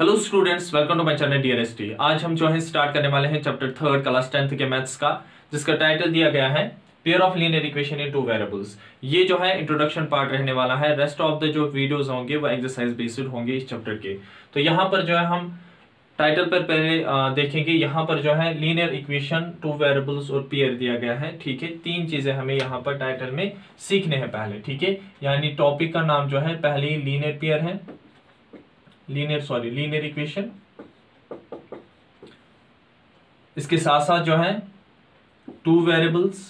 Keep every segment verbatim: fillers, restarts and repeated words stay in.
Hello students, welcome to my channel DRST. आज हम जो है स्टार्ट करने वाले हैं चैप्टर थर्ड क्लास टेंथ के मैथ्स का, जिसका टाइटल दिया गया है pair of linear equation in two variables. ये जो है इंट्रोडक्शन पार्ट रहने वाला है। रेस्ट ऑफ द जो वीडियोस होंगे वो एक्सरसाइज बेस्ड होंगे इस चैप्टर के। तो यहाँ पर जो है हम टाइटल पर पहले आ, देखेंगे। यहाँ पर जो है लीनियर इक्वेशन, टू वेरिएबल्स और पेयर दिया गया है। ठीक है, तीन चीजें हमें यहाँ पर टाइटल में सीखने हैं पहले। ठीक है, यानी टॉपिक का नाम जो है पहले लीनियर पेयर है, लीनियर सॉरी लीनियर इक्वेशन। इसके साथ साथ जो है टू वेरिएबल्स,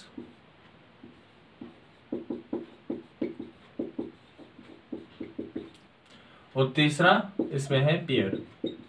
और तीसरा इसमें है पेयर।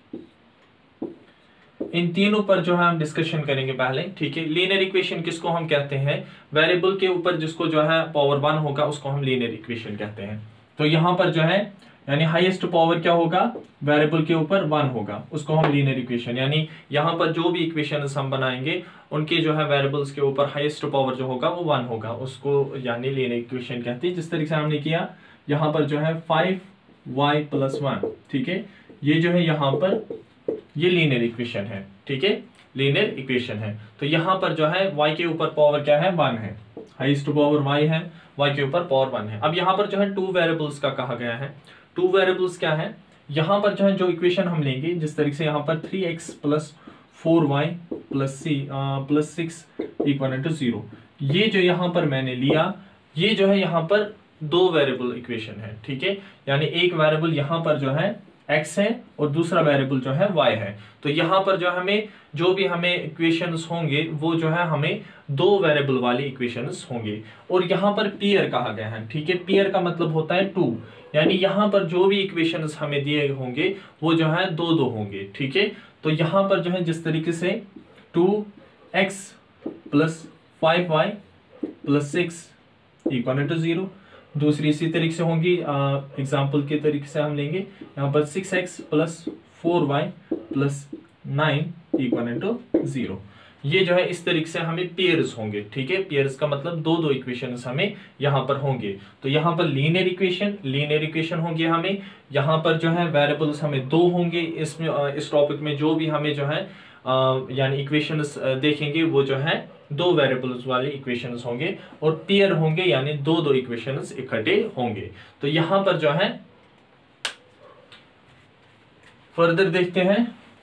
इन तीनों पर जो है हम डिस्कशन करेंगे पहले। ठीक है, लीनियर इक्वेशन किसको हम कहते हैं? वेरिएबल के ऊपर जिसको जो है पावर वन होगा उसको हम लीनियर इक्वेशन कहते हैं। तो यहां पर जो है यानी हाईएस्ट पावर क्या होगा? वेरिएबल के ऊपर वन होगा, उसको हम लीनियर इक्वेशन, यानी यहाँ पर जो भी इक्वेशन हम बनाएंगे उनके जो है वेरिएबल्स के ऊपर हाईएस्ट पावर जो होगा वो वन होगा, उसको यानी लीनियर इक्वेशन कहते हैं। जिस तरीके से हमने किया यहाँ पर जो है फाइव वाई प्लस वन। ठीक है, ये जो है यहाँ पर ये लीनियर इक्वेशन है। ठीक है, लीनियर इक्वेशन है। तो यहाँ पर जो है y के ऊपर पावर क्या है? वन है, हाईएस्ट पावर y है, y के ऊपर पावर वन है। अब यहाँ पर जो है टू वेरिएबल्स का कहा गया है। टू वेरिएबल्स क्या है? यहाँ पर जो है जो इक्वेशन हम लेंगे, जिस तरीके से यहाँ पर three x plus four y plus c plus six equal to zero, ये जो यहाँ पर मैंने लिया, ये जो है यहाँ पर दो वेरिएबल इक्वेशन है। ठीक है, यानी एक वेरिएबल यहाँ पर जो है x है और दूसरा वेरिएबल जो है y है। तो यहाँ पर जो हमें जो भी हमें इक्वेशंस होंगे वो जो है हमें दो वेरिएबल वाली इक्वेशंस होंगे। और यहाँ पर पेयर कहा गया है। ठीक है, पेयर का मतलब होता है टू, यानी यहाँ पर जो भी इक्वेशंस हमें दिए होंगे वो जो है दो दो होंगे। ठीक है, तो यहाँ पर जो है जिस तरीके से two x plus five y plus six equal to zero, दूसरी इसी तरीके से होंगी। एग्जाम्पल के तरीके से हम लेंगे यहाँ पर six x plus four y plus nine equal to zero. ये जो है इस तरीके से हमें पेयर्स होंगे। ठीक है, पेयर्स का मतलब दो दो इक्वेशंस हमें यहाँ पर होंगे। तो यहाँ पर लीनियर इक्वेशन लीनियर इक्वेशन होंगे हमें। यहाँ पर जो है वेरिएबल्स हमें दो होंगे। इसमें इस टॉपिक में जो भी हमें जो है यानी इक्वेशंस देखेंगे वो जो है दो वेरिएबल्स वाले इक्वेशंस होंगे, और पेयर होंगे यानी दो दो इक्वेशंस इकट्ठे होंगे। तो यहां पर जो है फर्दर देखते हैं।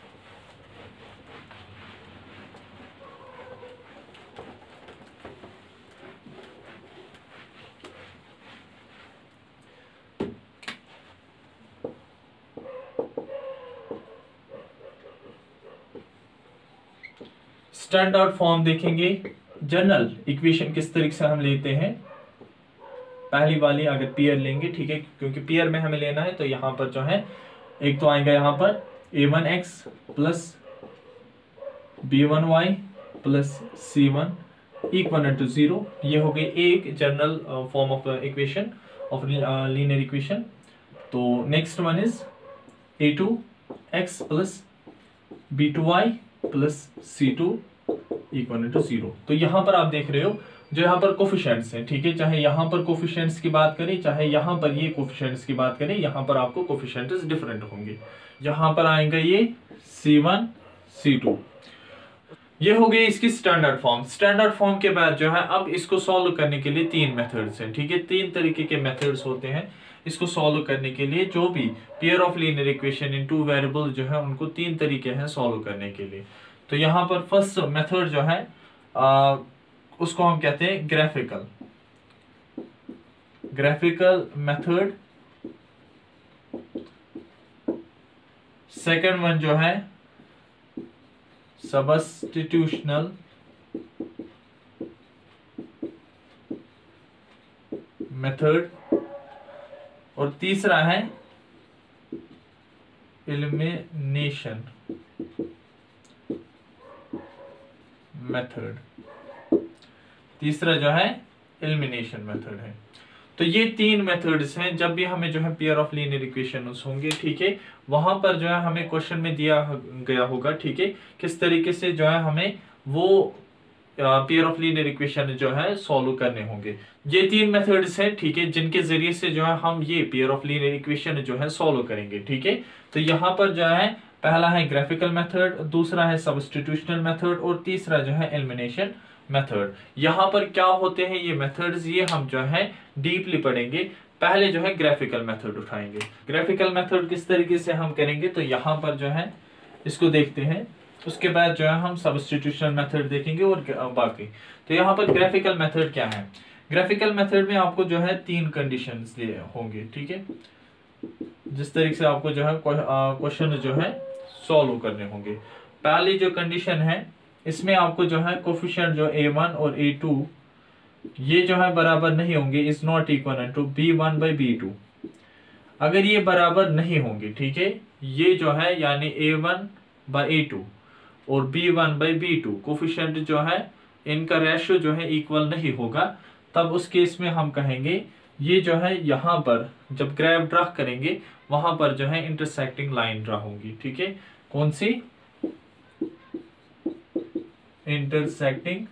स्टैंडर्ड फॉर्म देखेंगे। जनरल इक्वेशन किस तरीके से हम लेते हैं? पहली वाली अगर पेयर लेंगे, ठीक है, क्योंकि पेयर में हमें लेना है, तो यहाँ पर जो है एक तो आएगा यहाँ पर a one x plus b one y plus c one equal to zero. ये हो गई एक general form of equation of linear equation. तो next one is a two x plus b two y plus c two equal to zero. तो यहां पर आप देख रहे हो जो यहाँ पर कोफिशिएंट्स हैं। ठीक है, चाहे यहां पर कोफिशिएंट्स की बात करें चाहे यहां पर ये कोफिशिएंट्स की बात करें, यहां पर आपको कोफिशिएंट्स डिफरेंट होंगे। यहां पर आएंगे ये सी वन सी टू। ये हो गई इसकी स्टैंडर्ड फॉर्म। स्टैंडर्ड फॉर्म के बाद जो है अब इसको सॉल्व करने के लिए तीन मेथड्स हैं। ठीक है, तीन तरीके के मेथड्स होते हैं इसको सॉल्व करने के लिए। जो भी pair of linear equation in two variable जो है उनको तीन तरीके हैं सॉल्व करने के लिए। तो यहाँ पर फर्स्ट मेथड जो है आ, उसको हम कहते हैं graphical graphical method. Second one जो है सब्स्टिट्यूशनल मेथड, और तीसरा है एलिमिनेशन मेथड। तीसरा जो है एलिमिनेशन मेथड है। तो ये तीन मेथड्स हैं। जब भी हमें जो है पेयर ऑफ लीनियर इक्वेशंस होंगे, ठीक है, वहां पर जो है हमें क्वेश्चन में दिया गया होगा, ठीक है, किस तरीके से जो है हमें वो पेयर ऑफ लीनियर इक्वेशन जो है सॉल्व करने होंगे। ये तीन मेथड्स हैं, ठीक है, जिनके जरिए से जो है हम ये पेयर ऑफ लीनियर इक्वेशन जो है सॉल्व करेंगे, ठीक है। तो यहाँ पर जो है पहला है ग्राफिकल मेथड, दूसरा है सब्स्टिट्यूशनल मेथड और तीसरा जो है एलिमिनेशन मेथड। यहाँ पर क्या होते हैं ये मेथड्स, ये हम जो है डीपली पढ़ेंगे। पहले जो है ग्राफिकल मेथड उठाएंगे। ग्राफिकल मेथड किस तरीके से हम करेंगे, तो यहाँ पर जो है इसको देखते हैं, उसके बाद जो है हम सब्स्टिट्यूशनल मेथड देखेंगे और बाकी। तो यहाँ पर ग्राफिकल मेथड क्या है, ग्राफिकल मेथड में आपको जो है तीन कंडीशंस लिए होंगे, ठीक है, जिस तरीके से आपको जो है क्वेश्चन जो है सॉल्व करने होंगे। पहली जो कंडीशन है इसमें आपको जो है कोफिशिएंट जो ए वन और ए टू ये जो है बराबर नहीं होंगे, is not equal to b one by b two. अगर ये बराबर नहीं होंगे, ठीक है, ये जो है यानी a one by a two और b one by b two coefficient जो है इनका रेशियो जो है इक्वल नहीं होगा, तब उस केस में हम कहेंगे ये जो है यहाँ पर जब ग्राफ ड्रा करेंगे वहां पर जो है इंटरसेक्टिंग लाइन ड्रा होगी, ठीक है। कौन सी, इंटरसेक्टिंग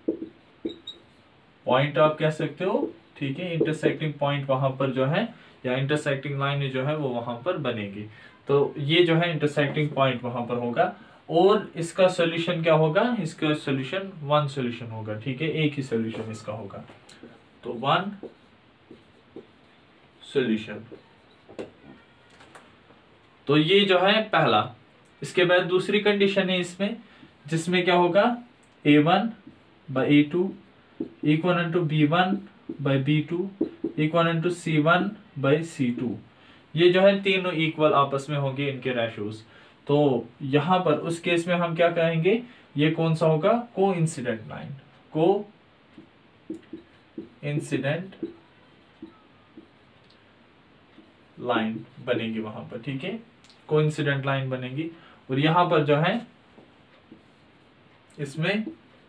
पॉइंट आप कह सकते हो, ठीक है, इंटरसेक्टिंग पॉइंट वहां पर जो है या इंटरसेक्टिंग लाइन जो है वो वहां पर बनेगी। तो ये जो है इंटरसेक्टिंग पॉइंट वहां पर होगा और इसका सॉल्यूशन क्या होगा, इसका सॉल्यूशन वन सॉल्यूशन होगा, ठीक है, एक ही सॉल्यूशन इसका होगा, तो वन सॉल्यूशन। तो ये जो है पहला। इसके बाद दूसरी कंडीशन है इसमें, जिसमें क्या होगा a one by a two equal to b one by b two equal to c one by c two. ये जो है तीनों इक्वल आपस में होंगे इनके रेशियोज। तो यहां पर उस केस में हम क्या कहेंगे, ये कौन सा होगा, coincident line, coincident line बनेगी वहां पर, ठीक है, को इंसिडेंट लाइन बनेगी। और यहां पर जो है इसमें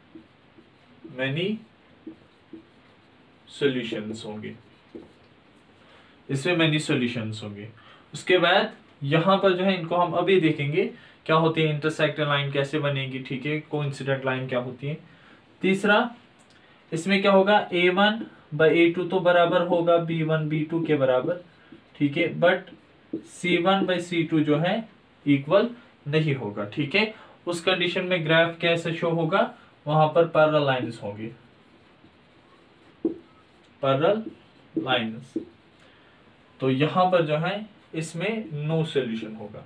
मैनी सॉल्यूशंस होंगे, इसमें मैनी सॉल्यूशंस होंगे। उसके बाद यहां पर जो है इनको हम अभी देखेंगे क्या होती है, इंटरसेक्टिंग लाइन कैसे बनेगी, ठीक है, कोइंसिडेंट लाइन क्या होती है। तीसरा इसमें क्या होगा, a one by a two तो बराबर होगा बी वन बी टू के बराबर, ठीक है, but c one by c two जो है इक्वल नहीं होगा, ठीक है। उस कंडीशन में ग्राफ कैसे शो होगा, वहां पर पैरेलल लाइंस होंगी, पैरेलल लाइंस। तो यहां पर जो है इसमें नो सॉल्यूशन होगा,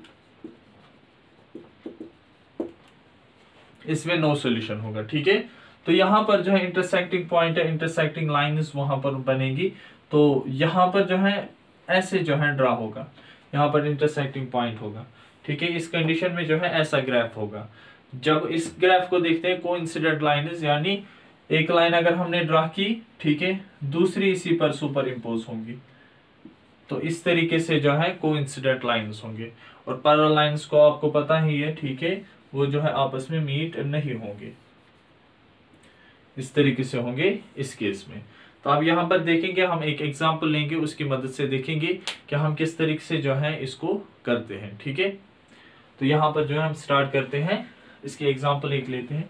इसमें नो सॉल्यूशन होगा, ठीक है। तो यहां पर जो है इंटरसेक्टिंग पॉइंट है, इंटरसेक्टिंग लाइंस वहां पर बनेगी। तो यहां पर जो है ऐसे जो है ड्रा होगा, यहां पर इंटरसेक्टिंग पॉइंट होगा, ठीक है। इस कंडीशन में जो है ऐसा ग्राफ होगा। जब इस ग्राफ को देखते हैं कोइंसिडेंट लाइंस, यानी एक लाइन अगर हमने ड्रा की, ठीक है, दूसरी इसी पर सुपर इम्पोज होंगी, तो इस तरीके से जो है कोइंसिडेंट लाइंस होंगे। और पैरेलल लाइंस को आपको पता ही है, ठीक है, वो जो है आपस में मीट नहीं होंगे, इस तरीके से होंगे इस केस में। तो अब यहाँ पर देखेंगे, हम एक एग्जांपल लेंगे, उसकी मदद से देखेंगे कि हम किस तरीके से जो है इसको करते हैं, ठीक है। तो यहाँ पर जो है हम स्टार्ट करते हैं, इसके एग्जांपल एक लेते हैं।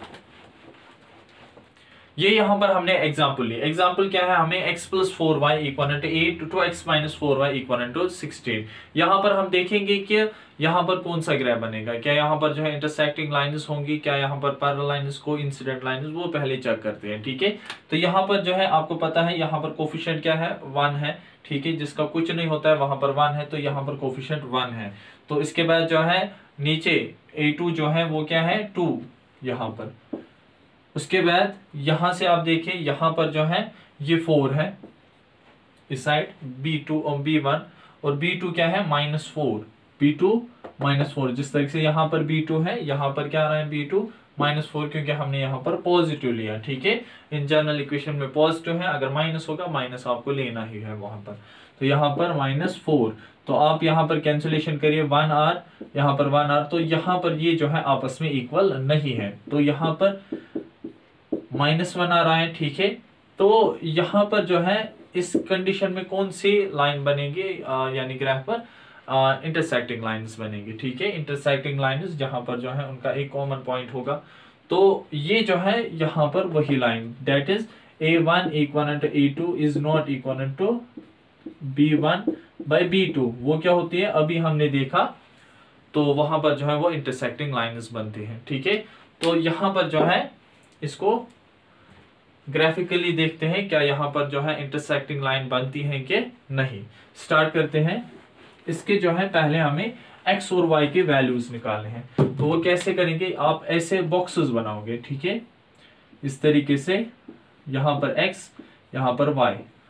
ये यहाँ पर हमने एग्जांपल लिया। एग्जांपल क्या है, हमें x plus four y equal to eight two x minus four y equal to sixteen. यहाँ पर हम देखेंगे कि यहाँ पर कौन सा ग्राफ बनेगा, क्या यहाँ पर जो है इंटरसेक्टिंग लाइंस होंगी, क्या यहाँ पर parallel lines, coincident lines, वो पहले चेक करते हैं, ठीक है। तो यहाँ पर जो है आपको पता है यहाँ पर कोफिशिएंट क्या है, वन है, ठीक है, जिसका कुछ नहीं होता है वहां पर वन है, तो यहाँ पर कोफिशिएंट वन है। तो इसके बाद जो है नीचे ए टू जो है वो क्या है, टू यहाँ पर। उसके बाद यहां से आप देखिए यहाँ पर जो है ये फोर है इस साइड, बी टू और बी वन, और बी टू क्या है, minus four, b two minus four. जिस तरीके से यहाँ पर बी टू है, यहाँ पर क्या आ रहा है बी टू माइनस फोर, क्योंकि हमने यहाँ पर पॉजिटिव लिया, ठीक है। इन जनरल इक्वेशन में पॉजिटिव है, अगर माइनस होगा माइनस आपको लेना ही है वहां पर। तो यहाँ पर माइनस फोर, तो आप यहाँ पर कैंसिलेशन करिए, वन आर यहाँ पर वन आर, तो यहाँ पर ये जो है आपस में इक्वल नहीं है, तो यहाँ पर माइनस वन आ रहा है, ठीक है। तो यहाँ पर जो है इस कंडीशन में कौन सी लाइन बनेगी, यानी ग्राफ पर इंटरसेक्टिंग लाइंस बनेगी, ठीक है। इंटरसेक्टिंग लाइंस जहां पर जो है उनका एक कॉमन पॉइंट होगा, तो ये जो है यहाँ पर वही line, that is a one equal to a two is not equal to b one by b two. वो क्या होती है अभी हमने देखा, तो वहां पर जो है वो इंटरसेक्टिंग लाइन्स बनती हैं। ठीक है, तो यहाँ पर जो है इसको ग्राफिकली देखते हैं क्या यहाँ पर जो है इंटरसेक्टिंग लाइन बनती है कि नहीं। स्टार्ट करते हैं। इसके जो है पहले हमें x और y के वैल्यूज निकालने हैं, तो वो कैसे करेंगे, आप ऐसे बॉक्सेस बनाओगे। ठीक है, इस तरीके से यहाँ पर x, यहाँ पर y,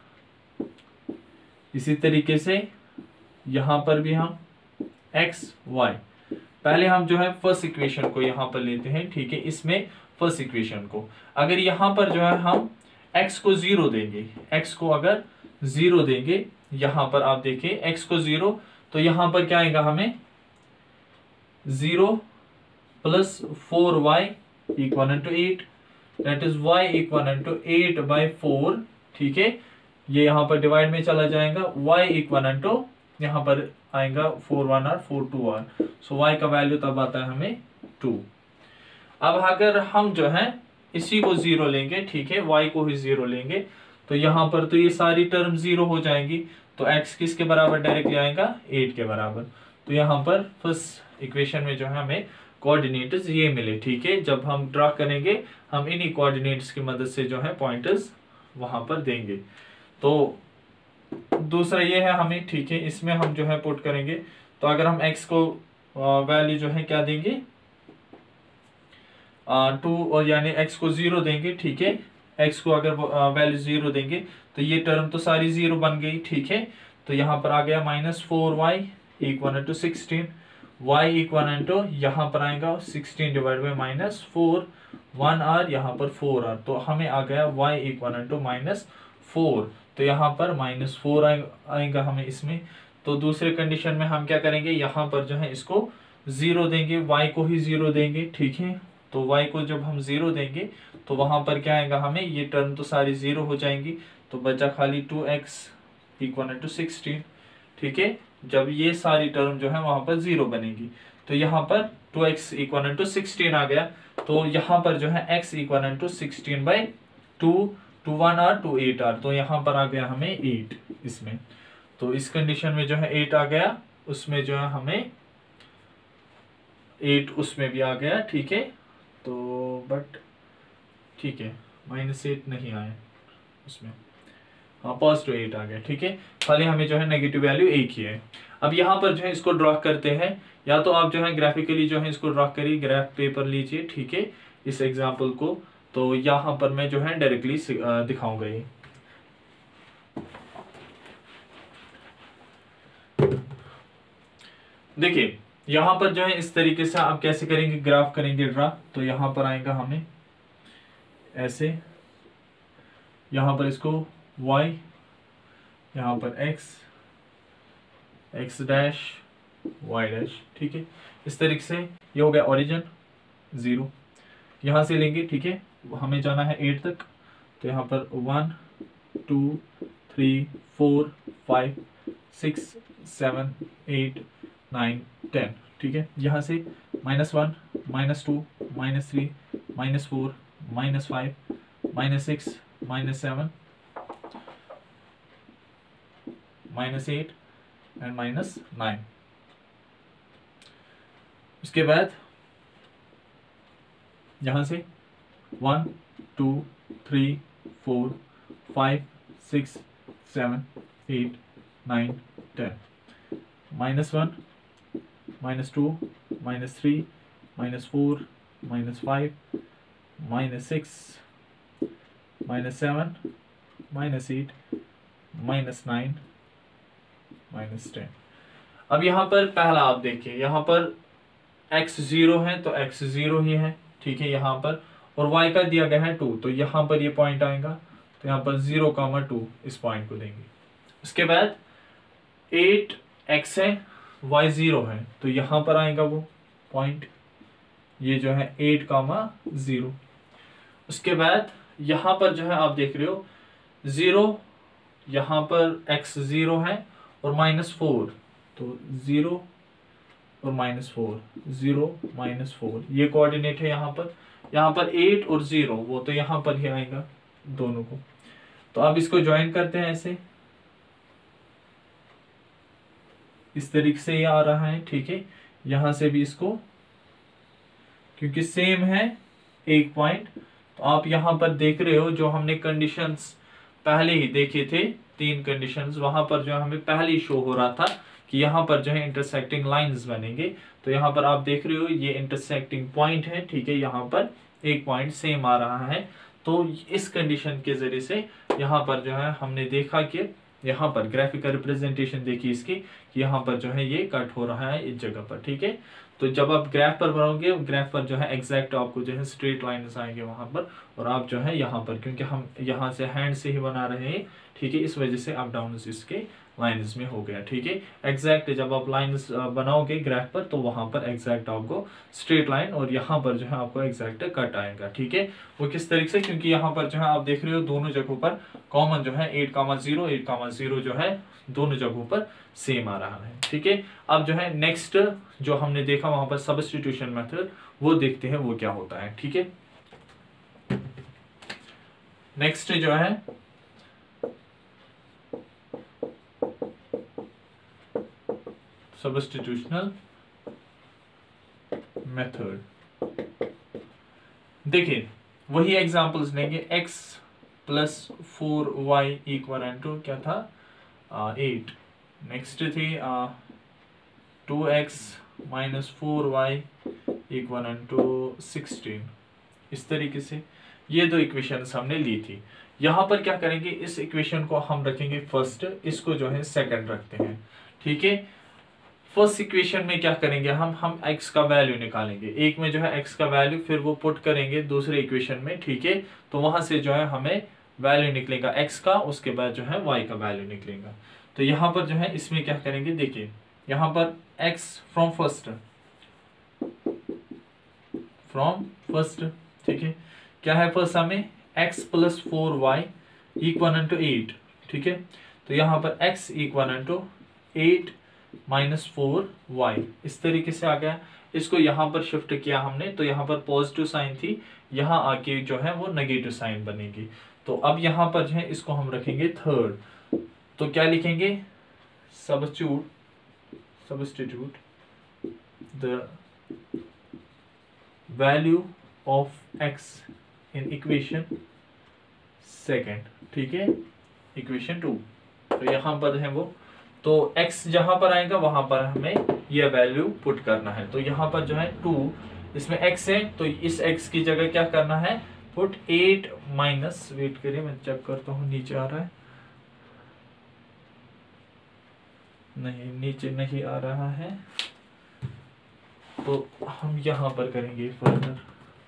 इसी तरीके से यहाँ पर भी हम x y। पहले हम जो है फर्स्ट इक्वेशन को यहाँ पर लेते हैं। ठीक है, इसमें फर्स्ट इक्वेशन को अगर यहाँ पर जो है हम x को जीरो देंगे, x को अगर जीरो देंगे, यहाँ पर आप देखिए x को जीरो, तो यहाँ पर क्या आएगा हमें zero plus four y equal to eight, that is y equal to eight by four. ठीक है, ये यहाँ पर डिवाइड में चला जाएगा, y इक्वल टू यहाँ पर आएगा four one are four two are, so y का वैल्यू तब आता है हमें टू। अब अगर हम जो है इसी को जीरो लेंगे, ठीक है, y को ही जीरो लेंगे, तो यहाँ पर तो ये सारी टर्म जीरो हो जाएंगी, तो x किसके बराबर डायरेक्टली आएगा एट के बराबर। तो यहाँ पर फर्स्ट इक्वेशन में जो है हमें कोऑर्डिनेट्स ये मिले। ठीक है, जब हम ड्रा करेंगे हम इन्हीं कोऑर्डिनेट्स की मदद से जो है पॉइंटर्स वहां पर देंगे। तो दूसरा ये है हमें, ठीक है, इसमें हम जो है पुट करेंगे, तो अगर हम x को वैल्यू जो है क्या देंगे टू, और यानी x को जीरो देंगे। ठीक है, x को अगर वैल्यू जीरो देंगे तो ये टर्म तो सारी जीरो बन गई। ठीक है, तो यहाँ पर आ गया minus four y equal to sixteen, y equal to यहाँ पर आएगा sixteen divide by minus four, one are यहाँ पर फोर आर, तो हमें आ गया y equal to minus four, तो यहाँ पर माइनस फोर आएगा हमें इसमें। तो दूसरे कंडीशन में हम क्या करेंगे, यहाँ पर जो है इसको जीरो देंगे, y को ही जीरो देंगे। ठीक है, तो y को जब हम जीरो देंगे तो वहां पर क्या आएगा हमें, ये टर्म तो सारी जीरो हो जाएंगी, तो बचा खाली two x equal to sixteen. ठीक है, जब ये सारी टर्म जो है वहां पर जीरो बनेगी, तो यहाँ पर two x equal to sixteen आ गया, तो यहाँ पर जो है x equal to sixteen by two, two one are two eight are, तो यहाँ पर आ गया हमें एट इसमें। तो इस कंडीशन में जो है एट आ गया, उसमें जो है हमें एट उसमें भी आ गया। ठीक है, तो बट ठीक है माइनस एट नहीं आया उसमें, हाँ पॉजिटिव एट आ गया। ठीक है, खाली हमें जो है नेगेटिव वैल्यू एक ही है। अब यहाँ पर जो है इसको ड्रॉ करते हैं, या तो आप जो है ग्राफिकली जो है इसको ड्रॉ करिए, ग्राफ पेपर लीजिए। ठीक है, इस एग्जाम्पल को, तो यहाँ पर मैं जो है डायरेक्टली दिखाऊंगा ये। देखिए यहाँ पर जो है इस तरीके से आप कैसे करेंगे, ग्राफ करेंगे ड्रा, तो यहाँ पर आएगा हमें ऐसे, यहाँ पर इसको y, यहाँ पर x, x dash y dash. ठीक है, इस तरीके से ये हो गया ओरिजिन जीरो, यहाँ से लेंगे। ठीक है, हमें जाना है एट तक, तो यहाँ पर one two three four five six seven eight nine ten. ठीक है, यहाँ से minus one, minus two, minus three, minus four, minus five, minus six, minus seven, minus eight and minus nine. उसके बाद यहाँ से one two three four five six seven eight nine ten, minus one, minus two, minus three, minus four, minus five, minus six, minus seven, minus eight, minus nine, minus ten. अब यहाँ पर पहला आप देखिए, यहाँ पर x जीरो है तो x जीरो ही है। ठीक है, यहाँ पर और y का दिया गया है टू, तो यहाँ पर ये पॉइंट आएगा, तो यहाँ पर जीरो कामा टू इस पॉइंट को देंगे। उसके बाद एट एक्स है, y जीरो है, तो यहाँ पर आएगा वो पॉइंट, ये जो है एट कामा जीरो। उसके बाद यहाँ पर जो है आप देख रहे हो जीरो, यहाँ पर x जीरो है और माइनस फोर, तो जीरो और minus four, zero minus four, ये कोऑर्डिनेट है यहाँ पर। यहाँ पर एट और जीरो वो तो यहाँ पर ही आएगा दोनों को। तो अब इसको ज्वाइन करते हैं ऐसे, इस तरीके से ये आ रहा है, ठीक है। यहां से भी इसको, क्योंकि सेम है एक पॉइंट, तो आप यहां पर देख रहे हो जो हमने कंडीशंस पहले ही देखे थे, तीन कंडीशंस, वहां पर जो हमें पहले ही शो हो रहा था कि यहाँ पर जो है इंटरसेक्टिंग लाइंस बनेंगे। तो यहाँ पर आप देख रहे हो ये इंटरसेक्टिंग पॉइंट है, ठीक है। यहाँ पर एक पॉइंट सेम आ रहा है। तो इस कंडीशन के जरिए से यहाँ पर जो है हमने देखा कि यहाँ पर ग्राफिकल रिप्रेजेंटेशन देखी इसकी कि यहाँ पर जो है ये कट हो रहा है इस जगह पर, ठीक है। तो जब आप ग्राफ पर बनाओगे, ग्राफ पर जो है एग्जैक्ट आपको जो है स्ट्रेट लाइन्स आएंगे वहां पर, और आप जो है यहाँ पर, क्योंकि हम यहाँ से हैंड से ही बना रहे हैं, ठीक है, इस वजह से अप डाउन इसके लाइन्स में हो गया, ठीक है। एग्जैक्ट जब आप लाइन्स बनाओगे ग्राफ पर तो वहां पर एग्जैक्ट आपको स्ट्रेट लाइन, और यहाँ पर जो है आपको एग्जैक्ट कट आएगा, ठीक है। वो किस तरीके से, क्योंकि यहाँ पर जो है आप देख रहे हो दोनों जगहों पर कॉमन जो है eight comma zero eight comma zero जो है दोनों जगहों पर सेम आ रहा है, ठीक है। अब जो है नेक्स्ट जो हमने देखा वहां पर सब्स्टिट्यूशन मेथड, वो देखते हैं वो क्या होता है, ठीक है। नेक्स्ट जो है सब्स्टिट्यूशनल मेथड। देखिए वही एग्जांपल्स लेंगे, x plus four y equal to क्या था एट, नेक्स्ट थी two x minus four y equal to sixteen. इस तरीके से ये दो इक्वेशंस हमने ली थी। यहाँ पर क्या करेंगे, इस इक्वेशन को हम रखेंगे फर्स्ट, इसको जो है सेकंड रखते हैं, ठीक है। फर्स्ट इक्वेशन में क्या करेंगे हम हम x का वैल्यू निकालेंगे, एक में जो है x का वैल्यू, फिर वो पुट करेंगे दूसरे इक्वेशन में, ठीक है। तो वहां से जो है हमें वैल्यू निकलेगा x का, उसके बाद जो है y का वैल्यू निकलेगा। तो यहाँ पर जो है इसमें क्या करेंगे, देखिए यहाँ पर x from first from first ठीक है, क्या है फर्स्ट हमें x plus four y equal to eight, ठीक है। तो यहाँ पर x equal to eight minus four y, इस तरीके से आ गया। इसको यहाँ पर शिफ्ट किया हमने, तो यहाँ पर पॉजिटिव साइन थी, यहाँ आके जो है वो नेगेटिव साइन बनेगी। तो अब यहाँ पर जो है इसको हम रखेंगे थर्ड, तो क्या लिखेंगे, substitute substitute the value of x in equation second, ठीक है, इक्वेशन टू। तो यहाँ पर है वो, तो x जहां पर आएगा वहां पर हमें यह वैल्यू पुट करना है। तो यहाँ पर जो है टू, इसमें x है, तो इस x की जगह क्या करना है, पुट एट माइनस, वेट करिए मैं चेक करता हूँ नीचे आ रहा है, नहीं नीचे नहीं आ रहा है, तो हम यहां पर करेंगे फर्दर।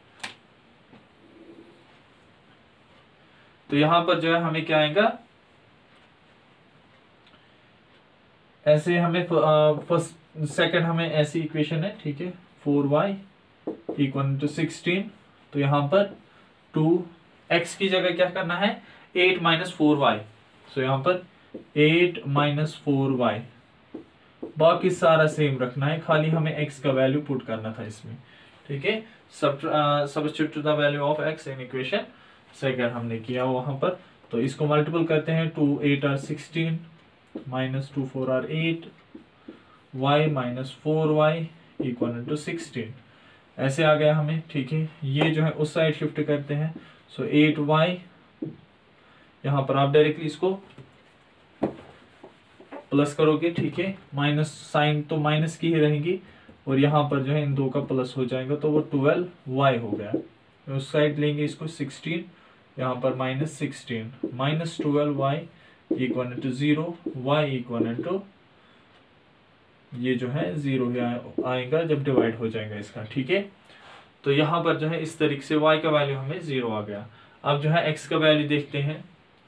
तो यहां पर जो है हमें क्या आएगा, ऐसे हमें फर्स्ट सेकंड हमें ऐसी इक्वेशन है, ठीक है, four y equal to sixteen. तो यहाँ पर टू एक्स की जगह क्या करना है, eight minus four y, so यहाँ पर एट माइनस फोर वाई, बाकी सारा सेम रखना है, खाली हमें x का वैल्यू पुट करना था इसमें, ठीक है। Substitute the value of x in equation second हमने किया वहां पर। तो इसको मल्टीपल करते हैं, two eight are sixteen minus two four are eight, y minus four y equal to sixteen, ऐसे आ गया हमें, ठीक है। ये जो है उस साइड शिफ्ट करते हैं, सो एट वाई, यहाँ पर आप डायरेक्टली इसको प्लस करोगे, ठीक है, माइनस साइन तो माइनस की ही रहेगी, और यहाँ पर जो है इन दो का प्लस हो जाएगा, तो वो ट्वेल्व वाई हो गया। तो उस साइड लेंगे इसको सिक्सटीन, यहाँ पर minus sixteen, minus twelve y equal to zero, y equal to ये जो है जीरो आएगा जब डिवाइड हो जाएगा इसका, ठीक है। तो यहाँ पर जो है इस तरीके से y का वैल्यू हमें जीरो आ गया। अब जो है x का वैल्यू देखते हैं,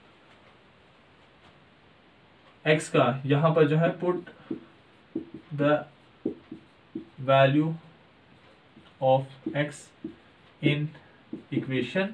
x का यहाँ पर जो है put the value of x in equation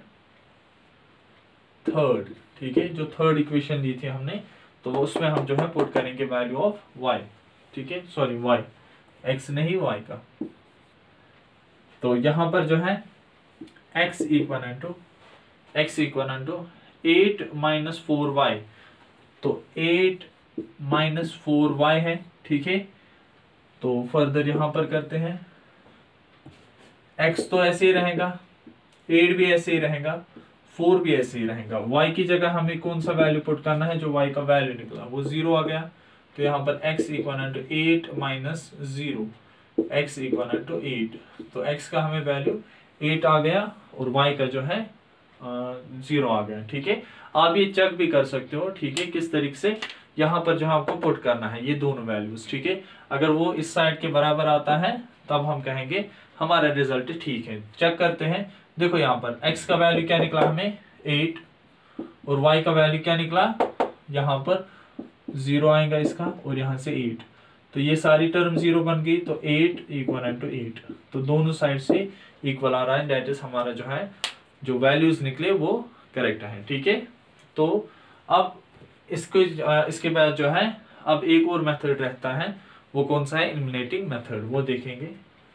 third, ठीक है, जो थर्ड इक्वेशन ली थी हमने, तो उसमें हम जो है पुट करेंगे वैल्यू ऑफ y, ठीक है, सॉरी y, x नहीं y का। तो यहां पर जो है x equal to x equal to eight minus four y, तो एट माइनस फोर वाई है, ठीक है। तो फर्दर यहां पर करते हैं, x तो ऐसे ही रहेगा, एट भी ऐसे ही रहेगा, फोर भी ऐसे ही रहेगा। y की जगह हमें कौन सा वैल्यू पुट करना है, जो y का वैल्यू निकला वो जीरो आ गया। तो यहाँ पर x equal to eight minus zero, x equal to eight, तो x का हमें वैल्यू एट आ गया और y का जो है जीरो आ गया, ठीक है। आप ये चेक भी कर सकते हो, ठीक है, किस तरीके से यहाँ पर जो आपको पुट करना है ये दोनों वैल्यूज, ठीक है। अगर वो इस साइड के बराबर आता है तब हम कहेंगे हमारा रिजल्ट ठीक है। चेक करते हैं, देखो यहाँ पर x का वैल्यू क्या निकला हमें एट और y का वैल्यू क्या निकला, यहाँ पर जीरो आएगा इसका और यहाँ से एट, तो ये सारी टर्म जीरो बन गई। तो एट इक्वल टू एट, तो दोनों साइड से इक्वल आ रहा है, दैट इज हमारा जो है जो वैल्यूज निकले वो करेक्ट है, ठीक है। तो अब इसको इसके बाद जो है अब एक और मेथड रहता है, वो कौन सा है, एलिमिनेटिंग मेथड, वो देखेंगे।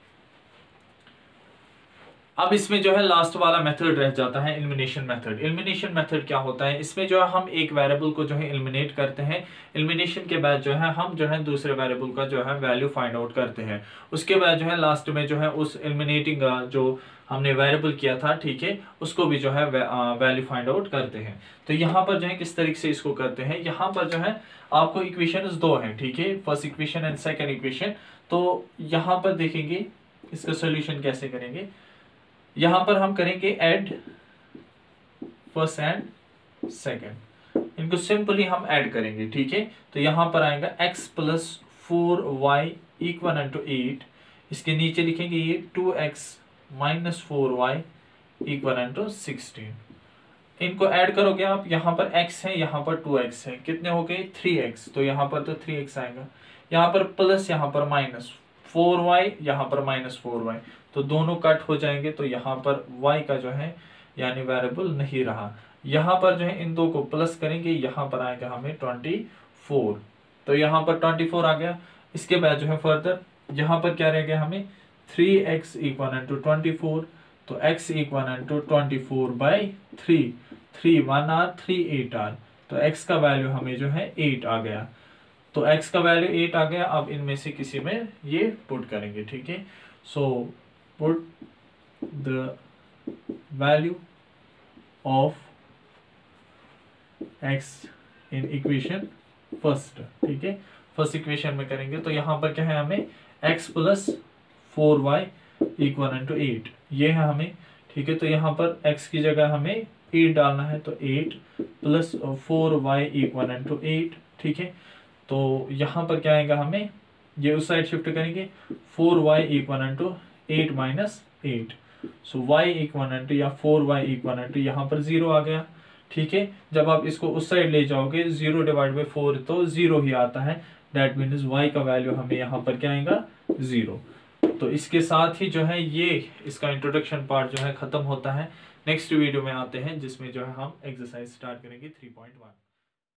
अब इसमें जो है लास्ट वाला मेथड रह जाता है एलिमिनेशन मेथड। एलिमिनेशन मेथड क्या होता है, इसमें जो है हम एक वेरिएबल को जो है एलिमिनेट करते हैं। एलिमिनेशन के बाद जो है हम जो है दूसरे वेरिएबल का जो है वैल्यू फाइंड आउट करते हैं। उसके बाद जो है लास्ट में जो है उस एलिमिनेटिंग जो हमने वेरिएबल किया था, ठीक है, उसको भी जो है वैल्यू फाइंड आउट करते हैं। तो यहाँ पर जो है किस तरीके से इसको करते हैं, यहाँ पर जो है आपको इक्वेशन दो है, ठीक है, first equation and second equation. तो यहाँ पर देखेंगे इसका सोल्यूशन कैसे करेंगे। यहां पर हम करेंगे ऐड फर्स्ट एंड सेकेंड, इनको सिंपली हम ऐड करेंगे, ठीक है। तो यहां पर आएगा x plus four y equal to eight, इसके नीचे लिखेंगे ये two x minus four y equal to sixteen. इनको ऐड करोगे आप, यहाँ पर x है, यहाँ पर टू एक्स है, कितने हो गए थ्री एक्स, तो यहाँ पर तो थ्री एक्स आएगा, यहाँ पर प्लस यहाँ पर माइनस फोर वाई, यहाँ पर माइनस फोर वाई, तो दोनों कट हो जाएंगे। तो यहाँ पर y का जो है यानी वेरिएबल नहीं रहा, यहाँ पर जो है इन दो को प्लस करेंगे, यहाँ पर आएगा हमें ट्वेंटी फोर, तो यहाँ पर ट्वेंटी फोर आ गया। इसके बाद जो है फर्दर यहाँ पर क्या रह गया हमें three x equal to twenty four, तो x equal to twenty four by three, three one are three eight are, तो x का वैल्यू हमें जो है एट आ गया। तो x का वैल्यू एट आ गया, अब इनमें से किसी में ये पुट करेंगे, ठीक है। So put the value of x in equation first, ठीक है, फर्स्ट इक्वेशन में करेंगे। तो यहाँ पर क्या है हमें x plus four y equal to eight, ये है हमें, ठीक है। तो यहाँ पर x की जगह हमें एट डालना है, तो eight plus four y equal to eight, ठीक है। तो यहाँ पर क्या आएगा हमें, ये उस साइड शिफ्ट करेंगे, four y equal to eight minus eight, so y equal to या फोर वाई इक्वल टू यहाँ पर जीरो आ गया, ठीक है। जब आप इसको उस साइड ले जाओगे जीरो डिवाइड बाई फोर तो जीरो ही आता है, दैट मीन्स y का वैल्यू हमें यहाँ पर क्या आएगा जीरो। तो इसके साथ ही जो है ये इसका इंट्रोडक्शन पार्ट जो है खत्म होता है। नेक्स्ट वीडियो में आते हैं जिसमें जो है हम एक्सरसाइज स्टार्ट करेंगे थ्री पॉइंट वन।